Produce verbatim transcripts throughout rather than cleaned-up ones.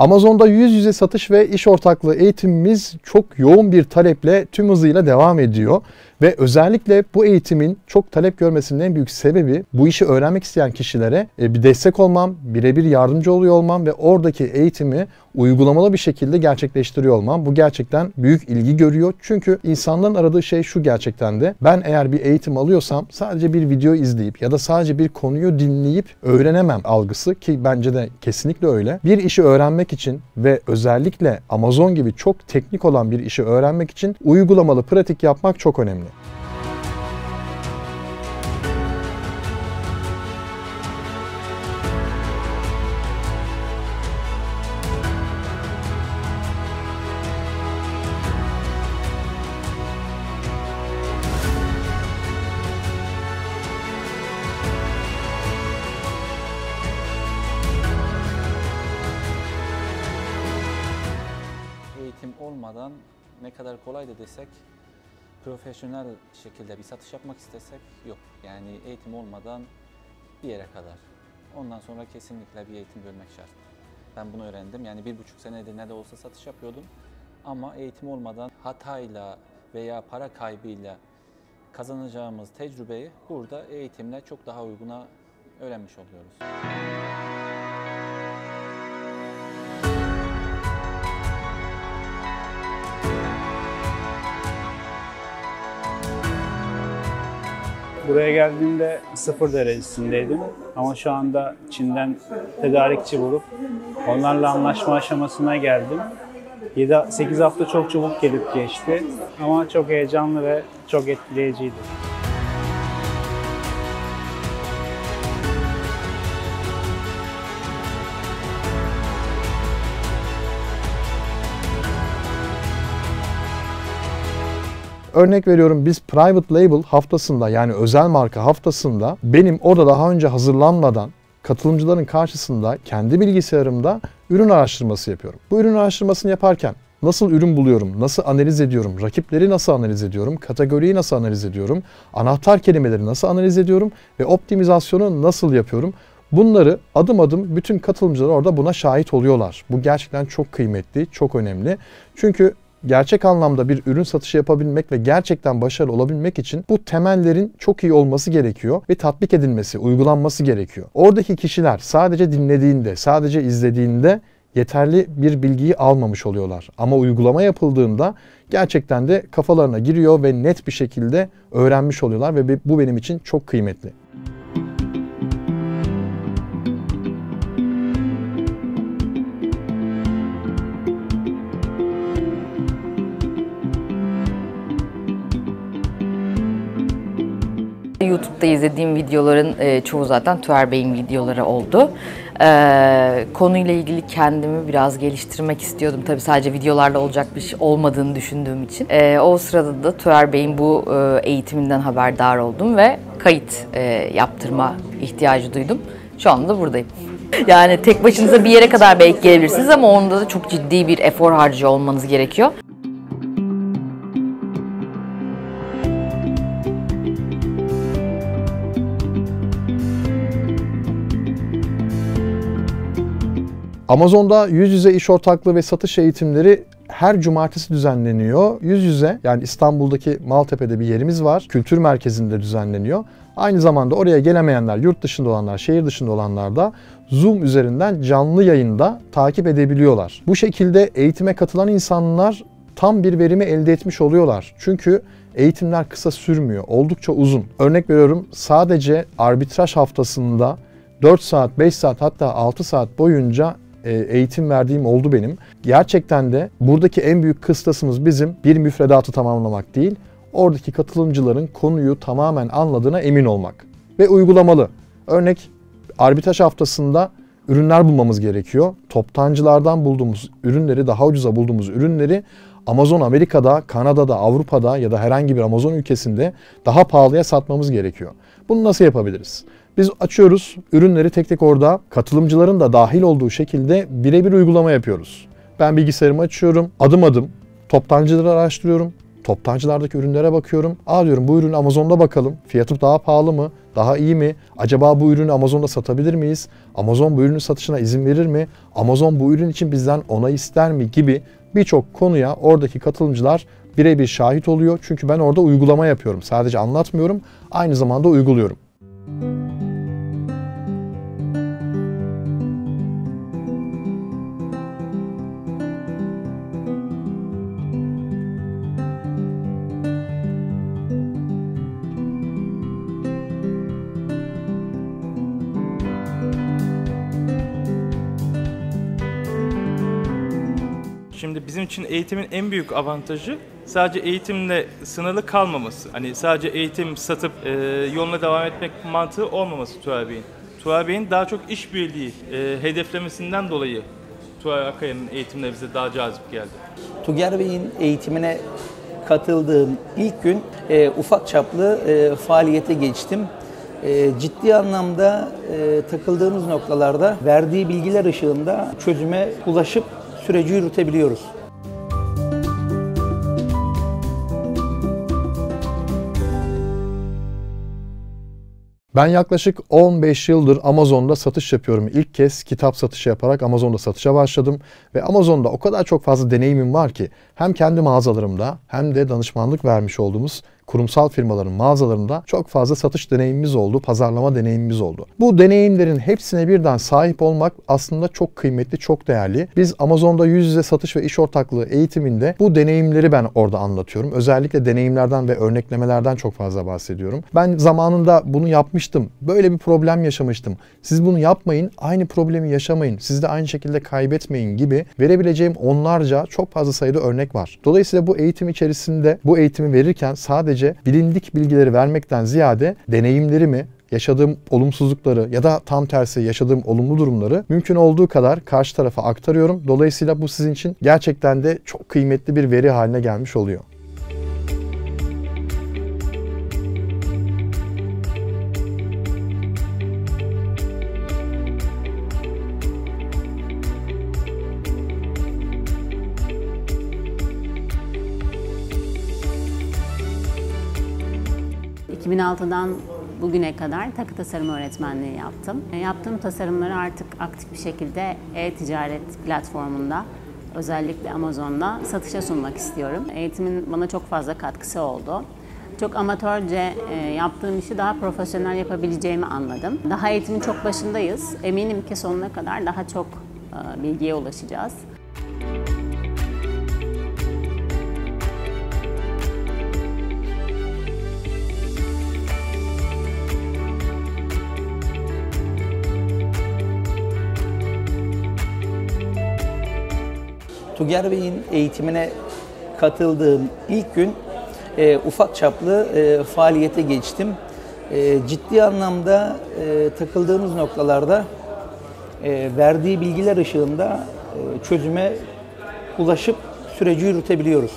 Amazon'da yüz yüze satış ve iş ortaklığı eğitimimiz çok yoğun bir taleple tüm hızıyla devam ediyor. Ve özellikle bu eğitimin çok talep görmesinin en büyük sebebi bu işi öğrenmek isteyen kişilere bir destek olmam, birebir yardımcı oluyor olmam ve oradaki eğitimi uygulamalı bir şekilde gerçekleştiriyor olmam. Bu gerçekten büyük ilgi görüyor. Çünkü insanların aradığı şey şu gerçekten de. Ben eğer bir eğitim alıyorsam sadece bir video izleyip ya da sadece bir konuyu dinleyip öğrenemem algısı, ki bence de kesinlikle öyle. Bir işi öğrenmek için ve özellikle Amazon gibi çok teknik olan bir işi öğrenmek için uygulamalı pratik yapmak çok önemli. Eğitim olmadan ne kadar kolay da desek, profesyonel şekilde bir satış yapmak istesek yok. Yani eğitim olmadan bir yere kadar. Ondan sonra kesinlikle bir eğitim görmek şart. Ben bunu öğrendim. Yani bir buçuk senedir ne de olsa satış yapıyordum. Ama eğitim olmadan hatayla veya para kaybıyla kazanacağımız tecrübeyi burada eğitimle çok daha uyguna öğrenmiş oluyoruz. Buraya geldiğimde sıfır derecesindeydim ama şu anda Çin'den tedarikçi bulup onlarla anlaşma aşamasına geldim. yedi sekiz hafta çok çabuk gelip geçti ama çok heyecanlı ve çok etkileyiciydi. Örnek veriyorum, biz private label haftasında, yani özel marka haftasında benim orada daha önce hazırlanmadan katılımcıların karşısında kendi bilgisayarımda ürün araştırması yapıyorum. Bu ürün araştırmasını yaparken nasıl ürün buluyorum, nasıl analiz ediyorum, rakipleri nasıl analiz ediyorum, kategoriyi nasıl analiz ediyorum, anahtar kelimeleri nasıl analiz ediyorum ve optimizasyonu nasıl yapıyorum? Bunları adım adım bütün katılımcılar orada buna şahit oluyorlar. Bu gerçekten çok kıymetli, çok önemli. Çünkü gerçek anlamda bir ürün satışı yapabilmek ve gerçekten başarılı olabilmek için bu temellerin çok iyi olması gerekiyor ve tatbik edilmesi, uygulanması gerekiyor. Oradaki kişiler sadece dinlediğinde, sadece izlediğinde yeterli bir bilgiyi almamış oluyorlar. Ama uygulama yapıldığında gerçekten de kafalarına giriyor ve net bir şekilde öğrenmiş oluyorlar ve bu benim için çok kıymetli. YouTube'da izlediğim videoların e, çoğu zaten Tuğer Bey'in videoları oldu. E, konuyla ilgili kendimi biraz geliştirmek istiyordum. Tabii sadece videolarla olacak bir şey olmadığını düşündüğüm için. E, o sırada da Tuğer Bey'in bu e, eğitiminden haberdar oldum ve kayıt e, yaptırma ihtiyacı duydum. Şu anda buradayım. Yani tek başınıza bir yere kadar belki gelebilirsiniz ama onda da çok ciddi bir efor harcıyor olmanız gerekiyor. Amazon'da yüz yüze iş ortaklığı ve satış eğitimleri her cumartesi düzenleniyor. Yüz yüze, yani İstanbul'daki Maltepe'de bir yerimiz var. Kültür merkezinde düzenleniyor. Aynı zamanda oraya gelemeyenler, yurt dışında olanlar, şehir dışında olanlar da Zoom üzerinden canlı yayında takip edebiliyorlar. Bu şekilde eğitime katılan insanlar tam bir verimi elde etmiş oluyorlar. Çünkü eğitimler kısa sürmüyor, oldukça uzun. Örnek veriyorum, sadece arbitraj haftasında dört saat, beş saat, hatta altı saat boyunca eğitim verdiğim oldu benim. Gerçekten de buradaki en büyük kıstasımız bizim bir müfredatı tamamlamak değil, oradaki katılımcıların konuyu tamamen anladığına emin olmak ve uygulamalı. Örnek, arbitraj haftasında ürünler bulmamız gerekiyor. Toptancılardan bulduğumuz ürünleri, daha ucuza bulduğumuz ürünleri Amazon Amerika'da, Kanada'da, Avrupa'da ya da herhangi bir Amazon ülkesinde daha pahalıya satmamız gerekiyor. Bunu nasıl yapabiliriz? Biz açıyoruz, ürünleri tek tek orada katılımcıların da dahil olduğu şekilde birebir uygulama yapıyoruz. Ben bilgisayarımı açıyorum, adım adım toptancıları araştırıyorum. Toptancılardaki ürünlere bakıyorum. Aa diyorum, bu ürün Amazon'da bakalım. Fiyatı daha pahalı mı? Daha iyi mi? Acaba bu ürünü Amazon'da satabilir miyiz? Amazon bu ürünün satışına izin verir mi? Amazon bu ürün için bizden onay ister mi? Gibi birçok konuya oradaki katılımcılar birebir şahit oluyor. Çünkü ben orada uygulama yapıyorum. Sadece anlatmıyorum, aynı zamanda uyguluyorum. Şimdi bizim için eğitimin en büyük avantajı sadece eğitimle sınırlı kalmaması. Hani sadece eğitim satıp e, yoluna devam etmek mantığı olmaması Tuğer Bey'in. Tuğer Bey'in daha çok işbirliği e, hedeflemesinden dolayı Tuğer Akaya'nın eğitimleri bize daha cazip geldi. Tuğer Bey'in eğitimine katıldığım ilk gün e, ufak çaplı e, faaliyete geçtim. E, ciddi anlamda e, takıldığımız noktalarda verdiği bilgiler ışığında çözüme ulaşıp süreci yürütebiliyoruz. Ben yaklaşık on beş yıldır Amazon'da satış yapıyorum. İlk kez kitap satışı yaparak Amazon'da satışa başladım. Ve Amazon'da o kadar çok fazla deneyimim var ki hem kendi mağazalarımda hem de danışmanlık vermiş olduğumuz kurumsal firmaların mağazalarında çok fazla satış deneyimimiz oldu, pazarlama deneyimimiz oldu. Bu deneyimlerin hepsine birden sahip olmak aslında çok kıymetli, çok değerli. Biz Amazon'da yüz yüze satış ve iş ortaklığı eğitiminde bu deneyimleri ben orada anlatıyorum. Özellikle deneyimlerden ve örneklemelerden çok fazla bahsediyorum. Ben zamanında bunu yapmıştım, böyle bir problem yaşamıştım. Siz bunu yapmayın, aynı problemi yaşamayın, siz de aynı şekilde kaybetmeyin gibi verebileceğim onlarca çok fazla sayıda örnek var. Dolayısıyla bu eğitim içerisinde bu eğitimi verirken sadece bilindik bilgileri vermekten ziyade deneyimlerimi, yaşadığım olumsuzlukları ya da tam tersi yaşadığım olumlu durumları mümkün olduğu kadar karşı tarafa aktarıyorum. Dolayısıyla bu sizin için gerçekten de çok kıymetli bir veri haline gelmiş oluyor. iki bin altıdan bugüne kadar takı tasarım öğretmenliği yaptım. Yaptığım tasarımları artık aktif bir şekilde e-ticaret platformunda, özellikle Amazon'da satışa sunmak istiyorum. Eğitimin bana çok fazla katkısı oldu. Çok amatörce yaptığım işi daha profesyonel yapabileceğimi anladım. Daha eğitimin çok başındayız. Eminim ki sonuna kadar daha çok bilgiye ulaşacağız. Tuğer Bey'in eğitimine katıldığım ilk gün e, ufak çaplı e, faaliyete geçtim. E, ciddi anlamda e, takıldığımız noktalarda e, verdiği bilgiler ışığında e, çözüme ulaşıp süreci yürütebiliyoruz.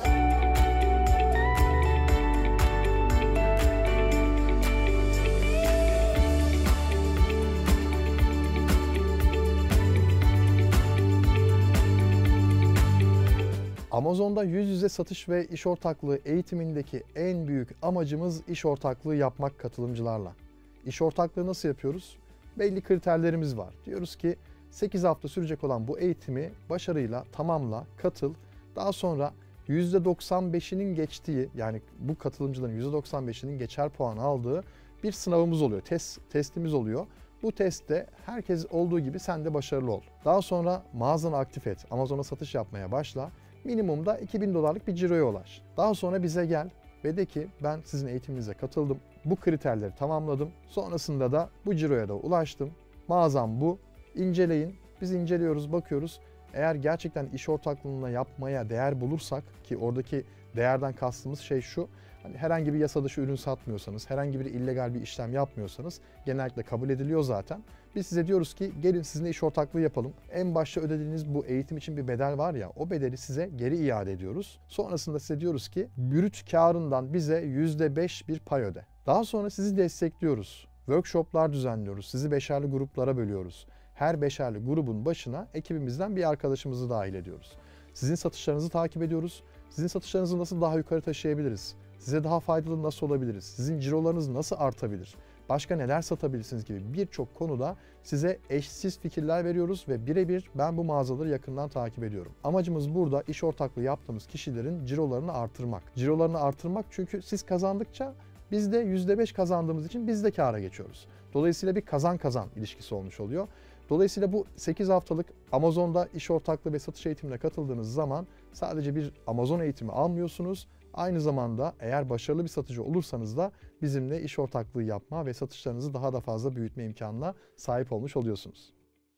Amazon'da yüz yüze satış ve iş ortaklığı eğitimindeki en büyük amacımız iş ortaklığı yapmak katılımcılarla. İş ortaklığı nasıl yapıyoruz? Belli kriterlerimiz var. Diyoruz ki sekiz hafta sürecek olan bu eğitimi başarıyla tamamla, katıl. Daha sonra yüzde doksan beşinin geçtiği, yani bu katılımcıların yüzde doksan beşinin geçer puan aldığı bir sınavımız oluyor. Test, testimiz oluyor. Bu testte herkes olduğu gibi sen de başarılı ol. Daha sonra mağazanı aktif et. Amazon'a satış yapmaya başla. Minimumda iki bin dolarlık bir ciroya ulaş. Daha sonra bize gel ve de ki ben sizin eğitiminize katıldım. Bu kriterleri tamamladım. Sonrasında da bu ciroya da ulaştım. Mağazam bu. İnceleyin. Biz inceliyoruz, bakıyoruz. Eğer gerçekten iş ortaklığına yapmaya değer bulursak, ki oradaki değerden kastımız şey şu, hani herhangi bir yasa dışı ürün satmıyorsanız, herhangi bir illegal bir işlem yapmıyorsanız genellikle kabul ediliyor zaten. Biz size diyoruz ki gelin sizinle iş ortaklığı yapalım. En başta ödediğiniz bu eğitim için bir bedel var ya, o bedeli size geri iade ediyoruz. Sonrasında size diyoruz ki brüt karından bize yüzde beş bir pay öde. Daha sonra sizi destekliyoruz. Workshoplar düzenliyoruz. Sizi beşerli gruplara bölüyoruz. Her beşerli grubun başına ekibimizden bir arkadaşımızı dahil ediyoruz. Sizin satışlarınızı takip ediyoruz. Sizin satışlarınızı nasıl daha yukarı taşıyabiliriz? Size daha faydalı nasıl olabiliriz? Sizin cirolarınız nasıl artabilir? başka neler satabilirsiniz gibi birçok konuda size eşsiz fikirler veriyoruz ve birebir ben bu mağazaları yakından takip ediyorum. Amacımız burada iş ortaklığı yaptığımız kişilerin cirolarını artırmak. Cirolarını artırmak çünkü siz kazandıkça biz de yüzde beş kazandığımız için biz de kâra geçiyoruz. Dolayısıyla bir kazan kazan ilişkisi olmuş oluyor. Dolayısıyla bu sekiz haftalık Amazon'da iş ortaklığı ve satış eğitimine katıldığınız zaman sadece bir Amazon eğitimi almıyorsunuz. Aynı zamanda eğer başarılı bir satıcı olursanız da bizimle iş ortaklığı yapma ve satışlarınızı daha da fazla büyütme imkanına sahip olmuş oluyorsunuz.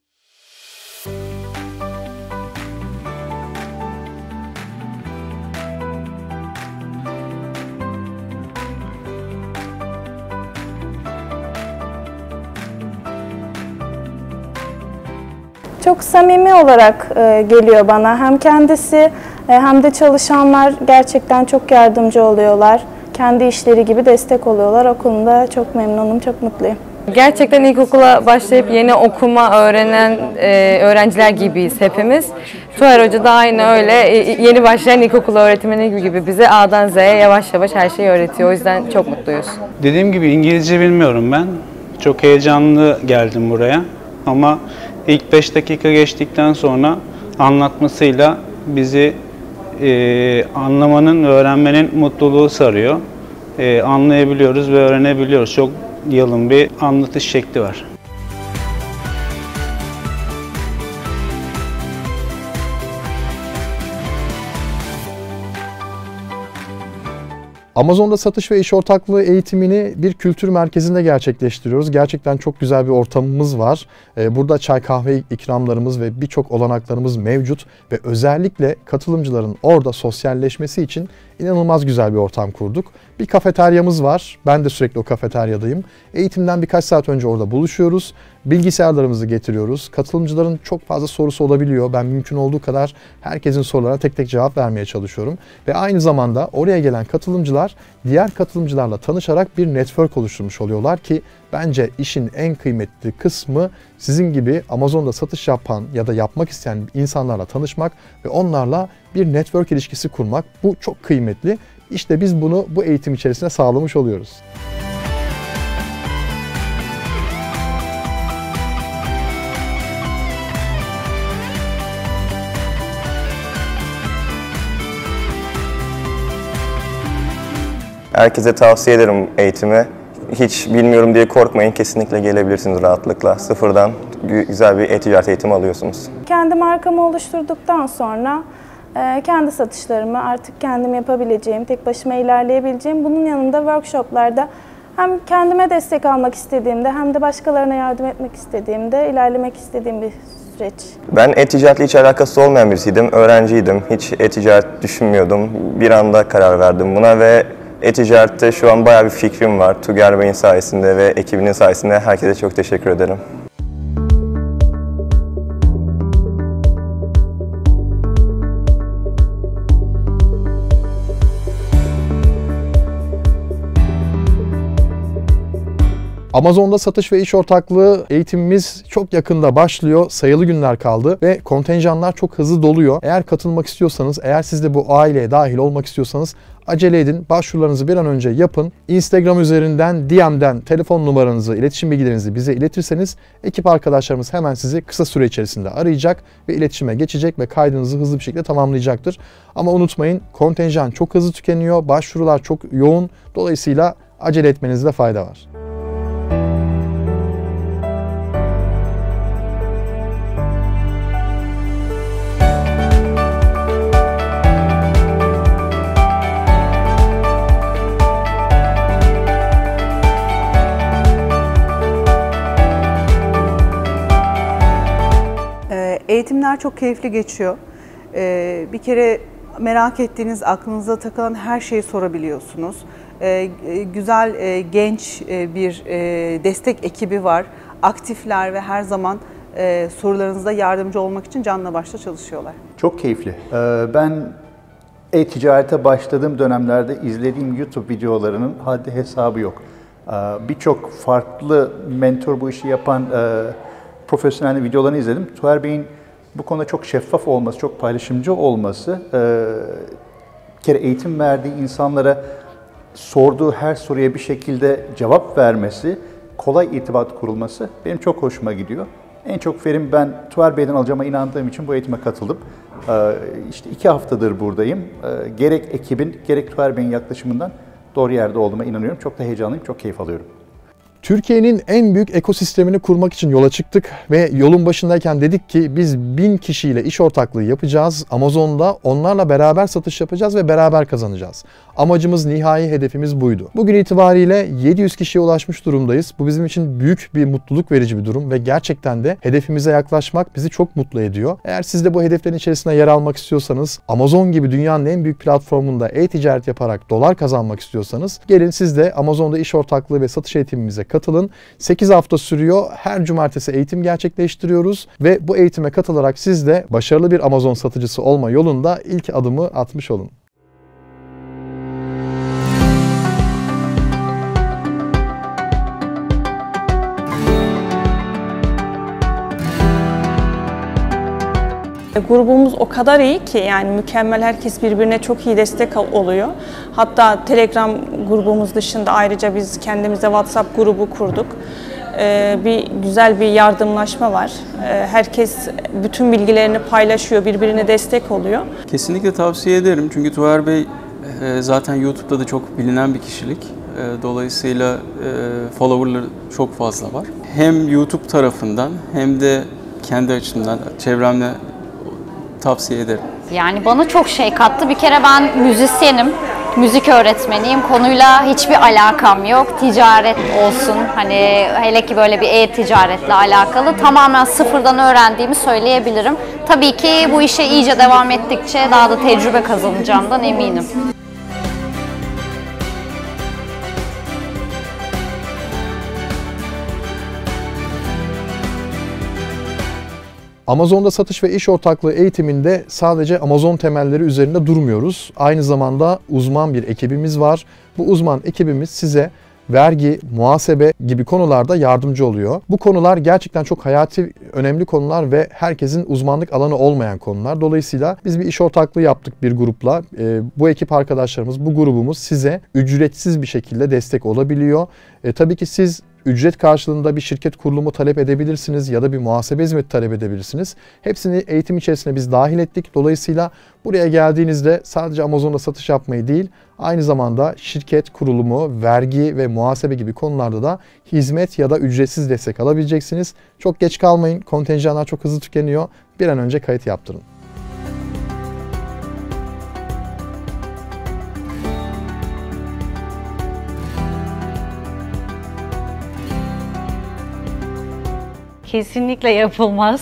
Çok samimi olarak e, geliyor bana. Hem kendisi e, hem de çalışanlar gerçekten çok yardımcı oluyorlar. Kendi işleri gibi destek oluyorlar. O konuda çok memnunum, çok mutluyum. Gerçekten ilkokula başlayıp yeni okuma öğrenen e, öğrenciler gibiyiz hepimiz. Tuğer Hoca da aynı öyle e, yeni başlayan ilkokul öğretmeni gibi bize A'dan Z'ye yavaş yavaş her şeyi öğretiyor. O yüzden çok mutluyuz. Dediğim gibi İngilizce bilmiyorum ben. Çok heyecanlı geldim buraya ama İlk beş dakika geçtikten sonra anlatmasıyla bizi e, anlamanın, öğrenmenin mutluluğu sarıyor. E, anlayabiliyoruz ve öğrenebiliyoruz. Çok yalın bir anlatış şekli var. Amazon'da satış ve iş ortaklığı eğitimini bir kültür merkezinde gerçekleştiriyoruz. Gerçekten çok güzel bir ortamımız var. Burada çay kahve ikramlarımız ve birçok olanaklarımız mevcut ve özellikle katılımcıların orada sosyalleşmesi için inanılmaz güzel bir ortam kurduk. Bir kafeteryamız var. Ben de sürekli o kafeteryadayım. Eğitimden birkaç saat önce orada buluşuyoruz. Bilgisayarlarımızı getiriyoruz. Katılımcıların çok fazla sorusu olabiliyor. Ben mümkün olduğu kadar herkesin sorularına tek tek cevap vermeye çalışıyorum. Ve aynı zamanda oraya gelen katılımcılar diğer katılımcılarla tanışarak bir network oluşturmuş oluyorlar ki bence işin en kıymetli kısmı sizin gibi Amazon'da satış yapan ya da yapmak isteyen insanlarla tanışmak ve onlarla bir network ilişkisi kurmak. Bu çok kıymetli. İşte biz bunu bu eğitim içerisinde sağlamış oluyoruz. Herkese tavsiye ederim eğitimi. Hiç bilmiyorum diye korkmayın, kesinlikle gelebilirsiniz rahatlıkla. Sıfırdan güzel bir e-ticaret eğitimi alıyorsunuz. Kendi markamı oluşturduktan sonra kendi satışlarımı artık kendim yapabileceğim, tek başıma ilerleyebileceğim. Bunun yanında workshoplarda hem kendime destek almak istediğimde hem de başkalarına yardım etmek istediğimde ilerlemek istediğim bir süreç. Ben e-ticaretle hiç alakası olmayan birisiydim. Öğrenciydim. Hiç e-ticaret düşünmüyordum. Bir anda karar verdim buna ve e-ticarette şu an bayağı bir fikrim var. Tuğer Bey'in sayesinde ve ekibinin sayesinde herkese çok teşekkür ederim. Amazon'da satış ve iş ortaklığı eğitimimiz çok yakında başlıyor. Sayılı günler kaldı ve kontenjanlar çok hızlı doluyor. Eğer katılmak istiyorsanız, eğer siz de bu aileye dahil olmak istiyorsanız acele edin. Başvurularınızı bir an önce yapın. Instagram üzerinden, D M'den telefon numaranızı, iletişim bilgilerinizi bize iletirseniz ekip arkadaşlarımız hemen sizi kısa süre içerisinde arayacak ve iletişime geçecek ve kaydınızı hızlı bir şekilde tamamlayacaktır. Ama unutmayın, kontenjan çok hızlı tükeniyor, başvurular çok yoğun. Dolayısıyla acele etmenizde fayda var. Eğitimler çok keyifli geçiyor. Ee, bir kere merak ettiğiniz, aklınıza takılan her şeyi sorabiliyorsunuz. Ee, güzel, e, genç e, bir e, destek ekibi var. Aktifler ve her zaman e, sorularınızda yardımcı olmak için canla başla çalışıyorlar. Çok keyifli. Ee, ben e-ticarete başladığım dönemlerde izlediğim YouTube videolarının haddi hesabı yok. Ee, Birçok farklı mentor bu işi yapan e, profesyonel videolarını izledim. Tuğer Bey'in bu konuda çok şeffaf olması, çok paylaşımcı olması, bir kere eğitim verdiği insanlara sorduğu her soruya bir şekilde cevap vermesi kolay irtibat kurulması benim çok hoşuma gidiyor. En çok verim ben Tuğer Bey'den alacağıma inandığım için bu eğitime katıldım. İşte iki haftadır buradayım. Gerek ekibin, gerek Tuğer Bey'in yaklaşımından doğru yerde olduğuma inanıyorum. Çok da heyecanlıyım, çok keyif alıyorum. Türkiye'nin en büyük ekosistemini kurmak için yola çıktık ve yolun başındayken dedik ki biz bin kişiyle iş ortaklığı yapacağız. Amazon'da onlarla beraber satış yapacağız ve beraber kazanacağız. Amacımız, nihai hedefimiz buydu. Bugün itibariyle yedi yüz kişiye ulaşmış durumdayız. Bu bizim için büyük bir mutluluk verici bir durum ve gerçekten de hedefimize yaklaşmak bizi çok mutlu ediyor. Eğer siz de bu hedeflerin içerisinde yer almak istiyorsanız, Amazon gibi dünyanın en büyük platformunda e-ticaret yaparak dolar kazanmak istiyorsanız, gelin siz de Amazon'da iş ortaklığı ve satış eğitimimize katılın. sekiz hafta sürüyor. Her cumartesi eğitim gerçekleştiriyoruz ve bu eğitime katılarak siz de başarılı bir Amazon satıcısı olma yolunda ilk adımı atmış olun. Grubumuz o kadar iyi ki yani mükemmel, herkes birbirine çok iyi destek oluyor. Hatta Telegram grubumuz dışında ayrıca biz kendimize WhatsApp grubu kurduk. Ee, bir güzel bir yardımlaşma var. Ee, herkes bütün bilgilerini paylaşıyor, birbirine destek oluyor. Kesinlikle tavsiye ederim çünkü Tuğer Bey e, zaten YouTube'da da çok bilinen bir kişilik. E, dolayısıyla e, followerları çok fazla var. Hem YouTube tarafından hem de kendi açımdan, çevremle tavsiye ederim. Yani bana çok şey kattı. Bir kere ben müzisyenim, müzik öğretmeniyim. Konuyla hiçbir alakam yok. Ticaret olsun, hani hele ki böyle bir e-ticaretle alakalı tamamen sıfırdan öğrendiğimi söyleyebilirim. Tabii ki bu işe iyice devam ettikçe daha da tecrübe kazanacağımdan eminim. Amazon'da satış ve iş ortaklığı eğitiminde sadece Amazon temelleri üzerinde durmuyoruz. Aynı zamanda uzman bir ekibimiz var. Bu uzman ekibimiz size vergi, muhasebe gibi konularda yardımcı oluyor. Bu konular gerçekten çok hayati, önemli konular ve herkesin uzmanlık alanı olmayan konular. Dolayısıyla biz bir iş ortaklığı yaptık bir grupla. E, bu ekip arkadaşlarımız, bu grubumuz size ücretsiz bir şekilde destek olabiliyor. E, tabii ki siz ücret karşılığında bir şirket kurulumu talep edebilirsiniz ya da bir muhasebe hizmeti talep edebilirsiniz. Hepsini eğitim içerisine biz dahil ettik. Dolayısıyla buraya geldiğinizde sadece Amazon'da satış yapmayı değil, aynı zamanda şirket kurulumu, vergi ve muhasebe gibi konularda da hizmet ya da ücretsiz destek alabileceksiniz. Çok geç kalmayın. Kontenjanlar çok hızlı tükeniyor. Bir an önce kayıt yaptırın. Kesinlikle yapılmaz.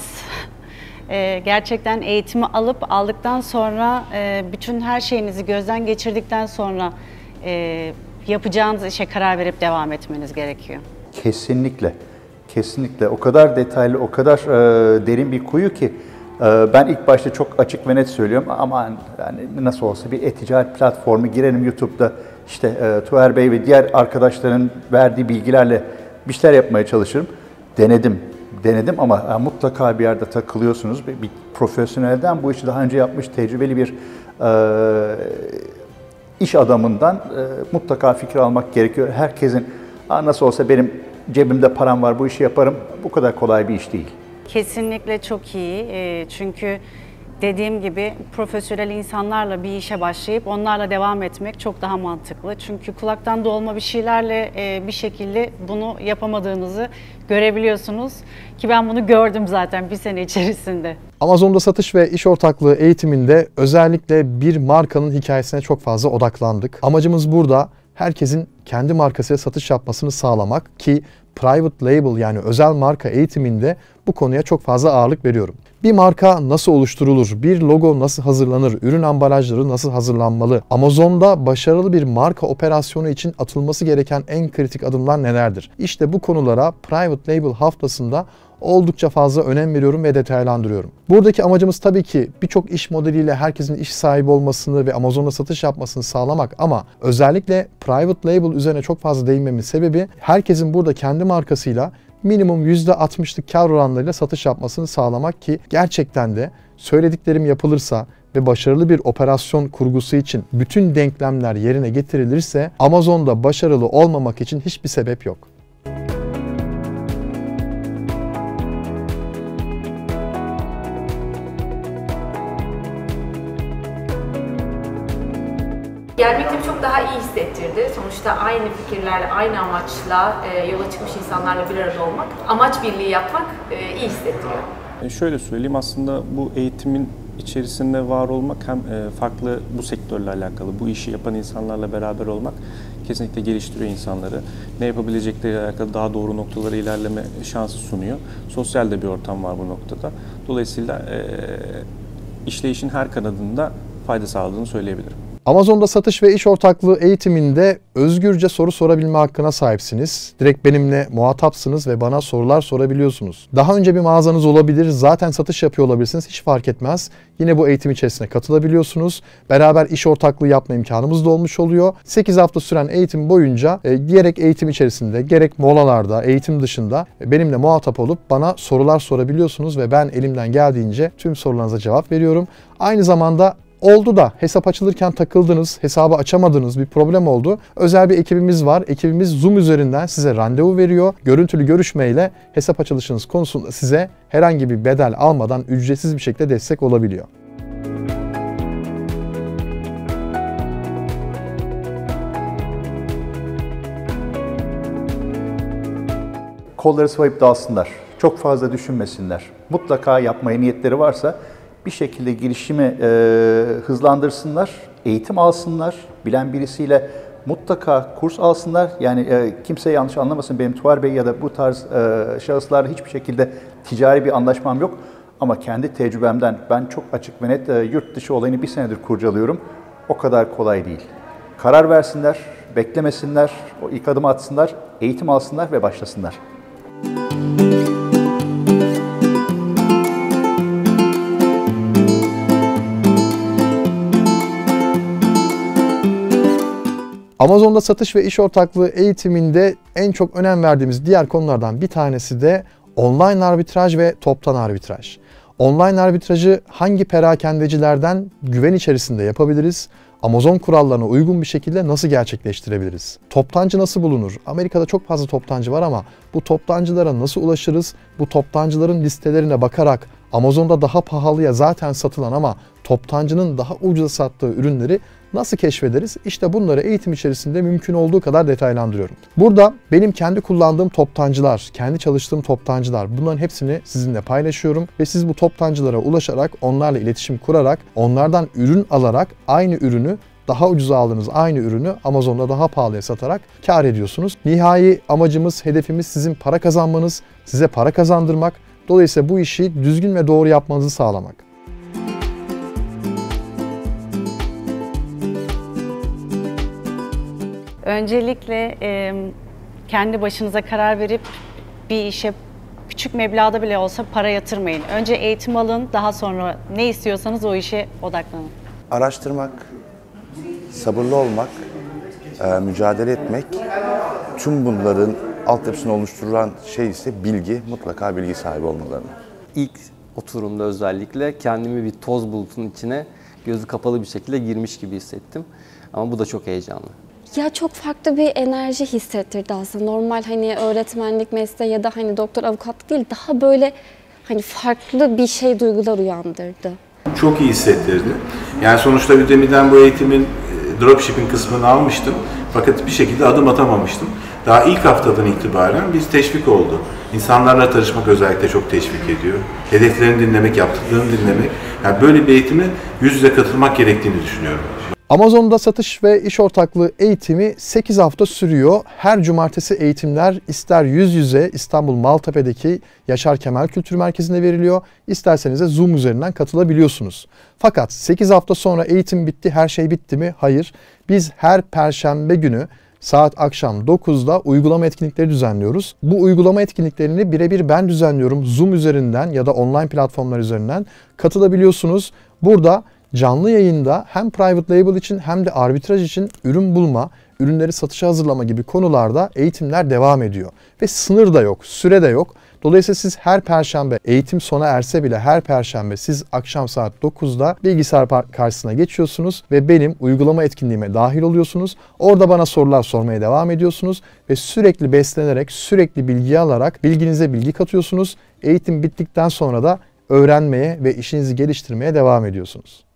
Ee, gerçekten eğitimi alıp aldıktan sonra e, bütün her şeyinizi gözden geçirdikten sonra e, yapacağınız işe karar verip devam etmeniz gerekiyor. Kesinlikle. Kesinlikle. O kadar detaylı, o kadar e, derin bir kuyu ki e, ben ilk başta çok açık ve net söylüyorum. Aman yani nasıl olsa bir e-ticaret platformu girelim YouTube'da işte e, Tuğer Bey ve diğer arkadaşların verdiği bilgilerle bir şeyler yapmaya çalışırım. Denedim. Denedim ama yani mutlaka bir yerde takılıyorsunuz. Bir, bir profesyonelden, bu işi daha önce yapmış tecrübeli bir e, iş adamından e, mutlaka fikir almak gerekiyor. Herkesin nasıl olsa benim cebimde param var, bu işi yaparım. Bu kadar kolay bir iş değil. Kesinlikle çok iyi. E, çünkü dediğim gibi profesyonel insanlarla bir işe başlayıp onlarla devam etmek çok daha mantıklı. Çünkü kulaktan dolma bir şeylerle e, bir şekilde bunu yapamadığınızı görebiliyorsunuz. Ki ben bunu gördüm zaten bir sene içerisinde. Amazon'da satış ve iş ortaklığı eğitiminde özellikle bir markanın hikayesine çok fazla odaklandık. Amacımız burada herkesin kendi markasıyla satış yapmasını sağlamak ki private label yani özel marka eğitiminde bu konuya çok fazla ağırlık veriyorum. Bir marka nasıl oluşturulur? Bir logo nasıl hazırlanır? Ürün ambalajları nasıl hazırlanmalı? Amazon'da başarılı bir marka operasyonu için atılması gereken en kritik adımlar nelerdir? İşte bu konulara Private Label haftasında oldukça fazla önem veriyorum ve detaylandırıyorum. Buradaki amacımız tabii ki birçok iş modeliyle herkesin iş sahibi olmasını ve Amazon'da satış yapmasını sağlamak ama özellikle Private Label üzerine çok fazla değinmemin sebebi herkesin burada kendi markasıyla minimum yüzde altmışlık kar oranlarıyla satış yapmasını sağlamak ki gerçekten de söylediklerim yapılırsa ve başarılı bir operasyon kurgusu için bütün denklemler yerine getirilirse Amazon'da başarılı olmamak için hiçbir sebep yok. Gelmek tabii çok daha iyi hissettirdi. Sonuçta aynı fikirlerle, aynı amaçla e, yola çıkmış insanlarla bir arada olmak, amaç birliği yapmak e, iyi hissettiriyor. E şöyle söyleyeyim, aslında bu eğitimin içerisinde var olmak hem e, farklı bu sektörle alakalı, bu işi yapan insanlarla beraber olmak kesinlikle geliştiriyor insanları. Ne yapabilecekleriyle alakalı daha doğru noktalara ilerleme şansı sunuyor. Sosyal de bir ortam var bu noktada. Dolayısıyla e, işleyişin her kanadında fayda sağladığını söyleyebilirim. Amazon'da satış ve iş ortaklığı eğitiminde özgürce soru sorabilme hakkına sahipsiniz. Direkt benimle muhatapsınız ve bana sorular sorabiliyorsunuz. Daha önce bir mağazanız olabilir, zaten satış yapıyor olabilirsiniz, hiç fark etmez. Yine bu eğitim içerisine katılabiliyorsunuz. Beraber iş ortaklığı yapma imkanımız da olmuş oluyor. sekiz hafta süren eğitim boyunca e, gerek eğitim içerisinde, gerek molalarda, eğitim dışında e, benimle muhatap olup bana sorular sorabiliyorsunuz ve ben elimden geldiğince tüm sorularınıza cevap veriyorum. Aynı zamanda oldu da hesap açılırken takıldınız, hesabı açamadınız, bir problem oldu. Özel bir ekibimiz var. Ekibimiz Zoom üzerinden size randevu veriyor. Görüntülü görüşmeyle hesap açılışınız konusunda size herhangi bir bedel almadan ücretsiz bir şekilde destek olabiliyor. Kolları sıvayıp dağılsınlar. Çok fazla düşünmesinler. Mutlaka yapmaya niyetleri varsa bir şekilde girişimi e, hızlandırsınlar, eğitim alsınlar, bilen birisiyle mutlaka kurs alsınlar. Yani e, kimse yanlış anlamasın, benim Tuğer Bey ya da bu tarz e, şahıslarla hiçbir şekilde ticari bir anlaşmam yok. Ama kendi tecrübemden ben çok açık ve net e, yurt dışı olayını bir senedir kurcalıyorum. O kadar kolay değil. Karar versinler, beklemesinler, o ilk adımı atsınlar, eğitim alsınlar ve başlasınlar. Amazon'da satış ve iş ortaklığı eğitiminde en çok önem verdiğimiz diğer konulardan bir tanesi de online arbitraj ve toptan arbitraj. Online arbitrajı hangi perakendecilerden güven içerisinde yapabiliriz? Amazon kurallarına uygun bir şekilde nasıl gerçekleştirebiliriz? Toptancı nasıl bulunur? Amerika'da çok fazla toptancı var ama bu toptancılara nasıl ulaşırız? Bu toptancıların listelerine bakarak Amazon'da daha pahalıya zaten satılan ama toptancının daha ucuza sattığı ürünleri nasıl keşfederiz? İşte bunları eğitim içerisinde mümkün olduğu kadar detaylandırıyorum. Burada benim kendi kullandığım toptancılar, kendi çalıştığım toptancılar, bunların hepsini sizinle paylaşıyorum ve siz bu toptancılara ulaşarak, onlarla iletişim kurarak, onlardan ürün alarak aynı ürünü, daha ucuza aldığınız aynı ürünü Amazon'da daha pahalıya satarak kar ediyorsunuz. Nihai amacımız, hedefimiz sizin para kazanmanız, size para kazandırmak. Dolayısıyla bu işi düzgün ve doğru yapmanızı sağlamak. Öncelikle e, kendi başınıza karar verip bir işe küçük meblağda bile olsa para yatırmayın. Önce eğitim alın, daha sonra ne istiyorsanız o işe odaklanın. Araştırmak, sabırlı olmak, e, mücadele etmek, tüm bunların altyapısını oluşturan şey ise bilgi, mutlaka bilgi sahibi olmalarını. İlk oturumda özellikle kendimi bir toz bulutunun içine gözü kapalı bir şekilde girmiş gibi hissettim. Ama bu da çok heyecanlı. Ya çok farklı bir enerji hissettirdi aslında. Normal hani öğretmenlik mesleği ya da hani doktor, avukatlık değil, daha böyle hani farklı bir şey, duygular uyandırdı. Çok iyi hissettirdi. Yani sonuçta Udemy'den bu eğitimin dropshipping kısmını almıştım. Fakat bir şekilde adım atamamıştım. Daha ilk haftadan itibaren biz teşvik oldu. İnsanlarla tanışmak özellikle çok teşvik ediyor. Hedeflerini dinlemek, yaptıklarını dinlemek. Yani böyle bir eğitime yüz yüze katılmak gerektiğini düşünüyorum. Amazon'da satış ve iş ortaklığı eğitimi sekiz hafta sürüyor. Her cumartesi eğitimler ister yüz yüze İstanbul Maltepe'deki Yaşar Kemal Kültür Merkezi'nde veriliyor. İsterseniz de Zoom üzerinden katılabiliyorsunuz. Fakat sekiz hafta sonra eğitim bitti, her şey bitti mi? Hayır. Biz her perşembe günü saat akşam dokuzda uygulama etkinlikleri düzenliyoruz. Bu uygulama etkinliklerini birebir ben düzenliyorum. Zoom üzerinden ya da online platformlar üzerinden katılabiliyorsunuz. Burada canlı yayında hem private label için hem de arbitraj için ürün bulma, ürünleri satışa hazırlama gibi konularda eğitimler devam ediyor. Ve sınır da yok, süre de yok. Dolayısıyla siz her perşembe, eğitim sona erse bile her perşembe siz akşam saat dokuzda bilgisayar karşısına geçiyorsunuz ve benim uygulama etkinliğime dahil oluyorsunuz. Orada bana sorular sormaya devam ediyorsunuz ve sürekli beslenerek, sürekli bilgi alarak bilginize bilgi katıyorsunuz. Eğitim bittikten sonra da öğrenmeye ve işinizi geliştirmeye devam ediyorsunuz.